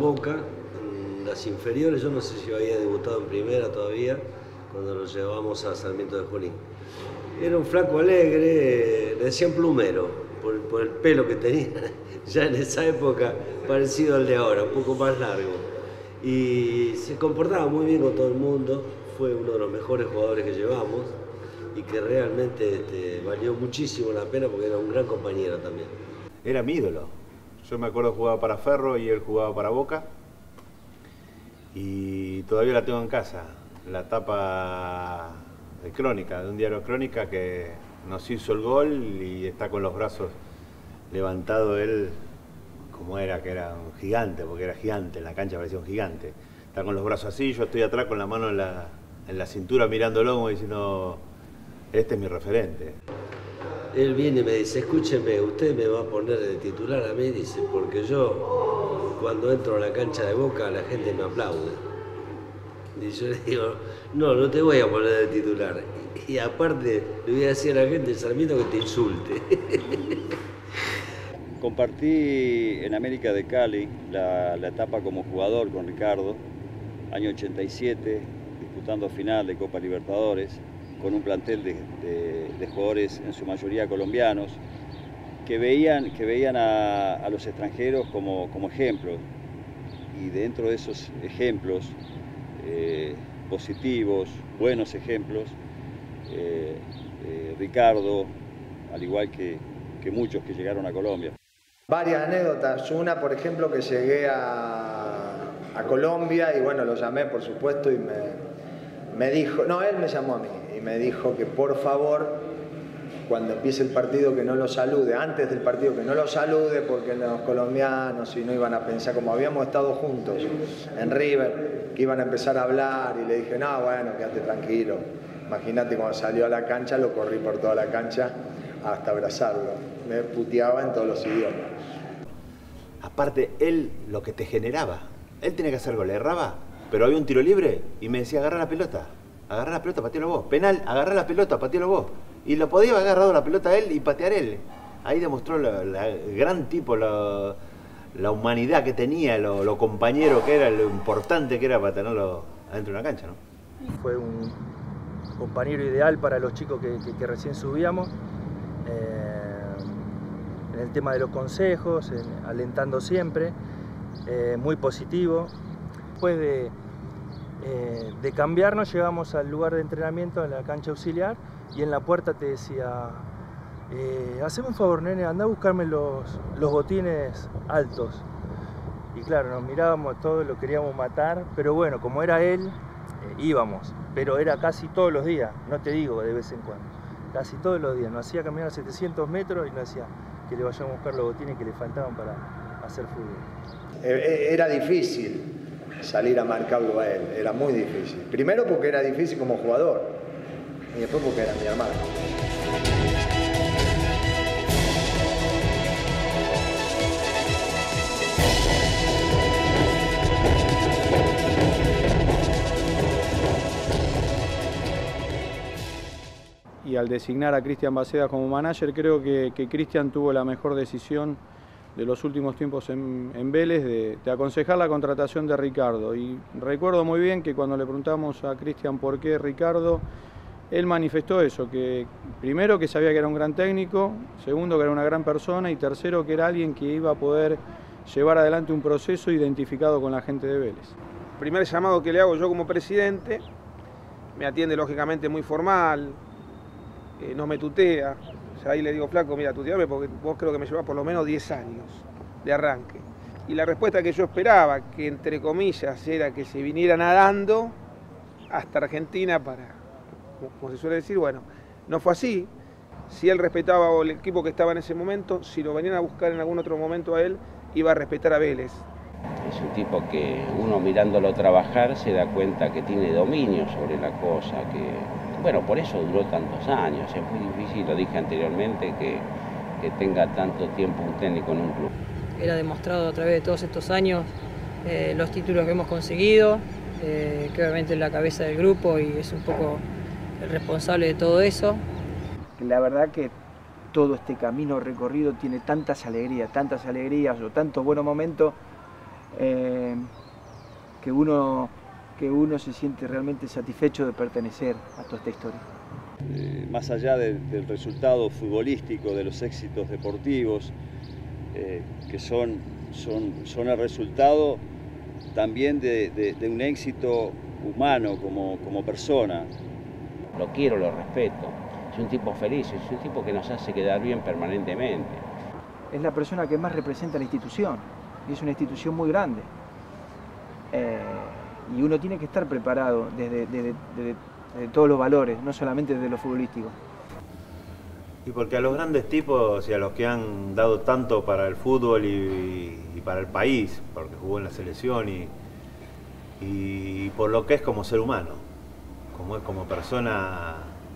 Boca, en las inferiores, yo no sé si había debutado en primera todavía, cuando lo llevamos a Sarmiento de Junín. Era un flaco alegre, le decían plumero, por el pelo que tenía, ya en esa época parecido al de ahora, un poco más largo. Y se comportaba muy bien con todo el mundo, fue uno de los mejores jugadores que llevamos y que realmente valió muchísimo la pena porque era un gran compañero también. Era mi ídolo. Yo me acuerdo que jugaba para Ferro y él jugaba para Boca y todavía la tengo en casa, la tapa de Crónica, de un diario Crónica que nos hizo el gol y está con los brazos levantados él, como era, que era un gigante, porque era gigante, en la cancha parecía un gigante. Está con los brazos así, yo estoy atrás con la mano en la cintura mirándolo como diciendo, este es mi referente. Él viene y me dice, escúcheme, usted me va a poner de titular a mí, dice, porque yo cuando entro a la cancha de Boca la gente me aplaude. Y yo le digo, no te voy a poner de titular. Y aparte le voy a decir a la gente de Sarmiento que te insulte. Compartí en América de Cali la etapa como jugador con Ricardo, año 87, disputando final de Copa Libertadores, con un plantel de jugadores en su mayoría colombianos, que veían a los extranjeros como ejemplos. Y dentro de esos ejemplos positivos, buenos ejemplos, Ricardo, al igual que muchos que llegaron a Colombia. Varias anécdotas. Una, por ejemplo, que llegué a Colombia y bueno, lo llamé, por supuesto, y me dijo, no, él me llamó a mí y me dijo que por favor, cuando empiece el partido, que no lo salude, antes del partido, que no lo salude, porque los colombianos, si no, iban a pensar, como habíamos estado juntos en River, que iban a empezar a hablar, y le dije, no, bueno, quédate tranquilo. Imagínate, cuando salió a la cancha, lo corrí por toda la cancha hasta abrazarlo. Me puteaba en todos los idiomas. Aparte, él lo que te generaba, él tenía que hacer gol, erraba, pero había un tiro libre y me decía, agarra la pelota, patealo vos. Penal, agarra la pelota, patealo vos. Y lo podía haber agarrado la pelota él y patear él. Ahí demostró la gran tipo, la humanidad que tenía, lo compañero que era, lo importante que era para tenerlo adentro de una cancha, ¿no? Fue un compañero ideal para los chicos que recién subíamos. En el tema de los consejos, alentando siempre, muy positivo. Después de cambiarnos, llegamos al lugar de entrenamiento, en la cancha auxiliar, y en la puerta te decía, haceme un favor, nene, anda a buscarme los botines altos. Y claro, nos mirábamos todos, lo queríamos matar, pero bueno, como era él, íbamos, pero era casi todos los días, no te digo de vez en cuando, casi todos los días. Nos hacía caminar 700 metros y nos decía que le vayamos a buscar los botines que le faltaban para hacer fútbol. Era difícil salir a marcarlo a él, era muy difícil. Primero porque era difícil como jugador y después porque era mi hermano. Y al designar a Cristian Baceda como manager, creo que Cristian tuvo la mejor decisión de los últimos tiempos en Vélez de aconsejar la contratación de Ricardo. Y recuerdo muy bien que cuando le preguntamos a Cristian por qué Ricardo, él manifestó eso, que primero que sabía que era un gran técnico, segundo que era una gran persona y tercero que era alguien que iba a poder llevar adelante un proceso identificado con la gente de Vélez. Primer llamado que le hago yo como presidente, me atiende lógicamente muy formal, no me tutea. O sea, ahí le digo, flaco, mira, tuteame porque vos creo que me llevás por lo menos 10 años de arranque. Y la respuesta que yo esperaba, que entre comillas era que se viniera nadando hasta Argentina para, como se suele decir, bueno, no fue así. Si él respetaba el equipo que estaba en ese momento, si lo venían a buscar en algún otro momento a él, iba a respetar a Vélez. Es un tipo que uno mirándolo trabajar se da cuenta que tiene dominio sobre la cosa, que, bueno, por eso duró tantos años. Es muy difícil, lo dije anteriormente, que tenga tanto tiempo un técnico en un club. Era demostrado a través de todos estos años los títulos que hemos conseguido, que obviamente es la cabeza del grupo y es un poco el responsable de todo eso. La verdad que todo este camino recorrido tiene tantas alegrías o tantos buenos momentos, que uno se siente realmente satisfecho de pertenecer a toda esta historia. Más allá del resultado futbolístico, de los éxitos deportivos, que son el resultado también de un éxito humano como persona. Lo quiero, lo respeto. Es un tipo feliz, es un tipo que nos hace quedar bien permanentemente. Es la persona que más representa la institución, y es una institución muy grande. Y uno tiene que estar preparado desde todos los valores, no solamente desde lo futbolístico. Y porque a los grandes tipos y a los que han dado tanto para el fútbol y para el país, porque jugó en la selección y por lo que es como ser humano, como es como persona,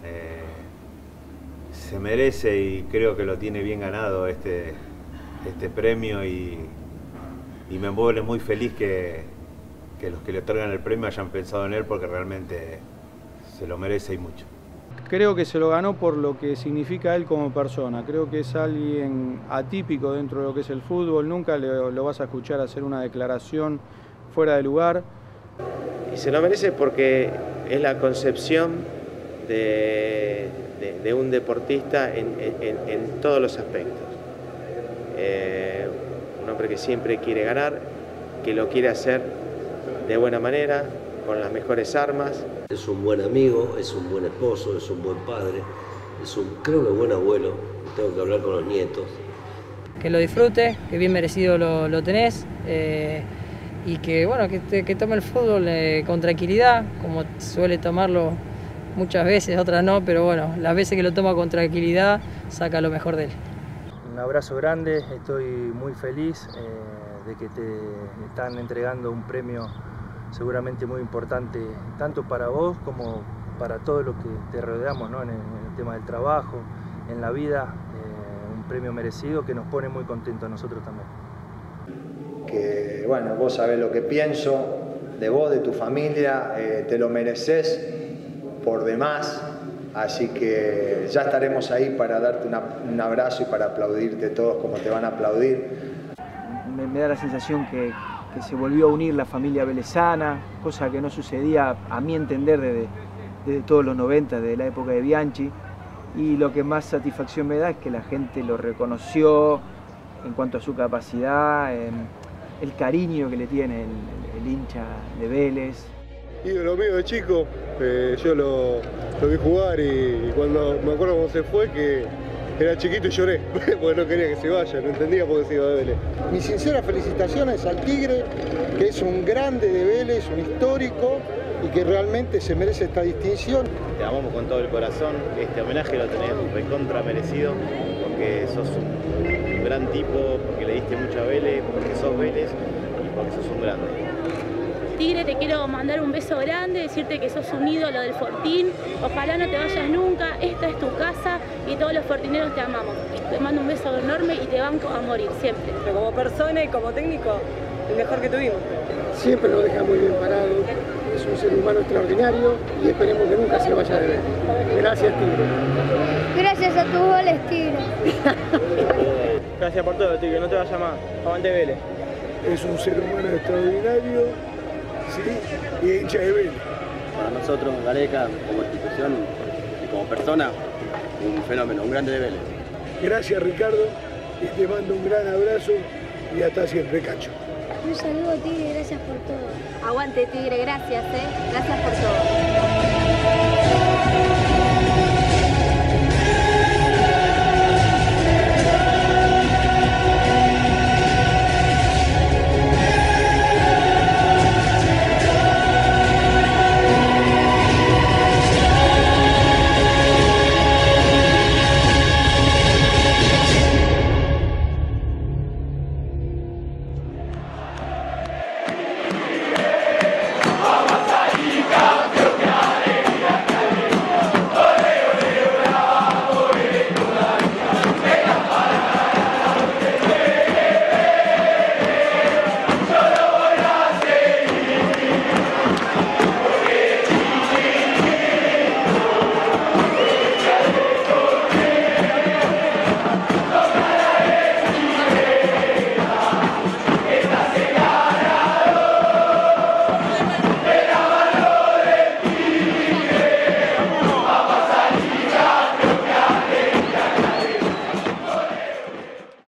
se merece y creo que lo tiene bien ganado este premio y me pone muy feliz que los que le otorgan el premio hayan pensado en él porque realmente se lo merece y mucho. Creo que se lo ganó por lo que significa él como persona. Creo que es alguien atípico dentro de lo que es el fútbol. Nunca lo vas a escuchar hacer una declaración fuera de lugar. Y se lo merece porque es la concepción de un deportista en todos los aspectos. Un hombre que siempre quiere ganar, que lo quiere hacer de buena manera, con las mejores armas. Es un buen amigo, es un buen esposo, es un buen padre, creo que buen abuelo. Tengo que hablar con los nietos. Que lo disfrutes, que bien merecido lo tenés y que, bueno, que tome el fútbol con tranquilidad, como suele tomarlo muchas veces, otras no, pero bueno, las veces que lo toma con tranquilidad saca lo mejor de él. Un abrazo grande, estoy muy feliz de que te están entregando un premio seguramente muy importante, tanto para vos como para todo lo que te rodeamos, ¿no? en el tema del trabajo, en la vida, un premio merecido que nos pone muy contentos a nosotros también. Que bueno, vos sabés lo que pienso de vos, de tu familia, te lo mereces por demás, así que ya estaremos ahí para darte un abrazo y para aplaudirte todos como te van a aplaudir. Me da la sensación que se volvió a unir la familia velezana, cosa que no sucedía, a mi entender, desde todos los 90, desde la época de Bianchi. Y lo que más satisfacción me da es que la gente lo reconoció en cuanto a su capacidad, el cariño que le tiene el hincha de Vélez. Ídolo mío de chico, yo lo vi jugar y cuando me acuerdo cuando se fue que era chiquito y lloré, porque no quería que se vaya, no entendía por qué se iba de Vélez. Mis sinceras felicitaciones al Tigre, que es un grande de Vélez, un histórico y que realmente se merece esta distinción. Te amamos con todo el corazón, este homenaje lo tenés recontra merecido, porque sos un gran tipo, porque le diste mucho a Vélez, porque sos Vélez y porque sos un grande. Tigre, te quiero mandar un beso grande, decirte que sos un ídolo del Fortín, ojalá no te vayas nunca, esta es tu casa y todos los fortineros te amamos. Te mando un beso enorme y te banco a morir, siempre. Como persona y como técnico, el mejor que tuvimos. Siempre lo deja muy bien parado, es un ser humano extraordinario y esperemos que nunca se vaya de ver. Gracias, Tigre. Gracias a tus goles, Tigre. Gracias por todo, Tigre, no te vayas más. Aguante Vélez. Es un ser humano extraordinario, sí, y hincha de Vélez. Para nosotros, Gareca, como institución y como persona, un fenómeno, un grande de Vélez. Gracias, Ricardo, y te mando un gran abrazo y hasta siempre, Cacho. Un saludo, Tigre, gracias por todo. Aguante, Tigre, gracias, gracias por todo.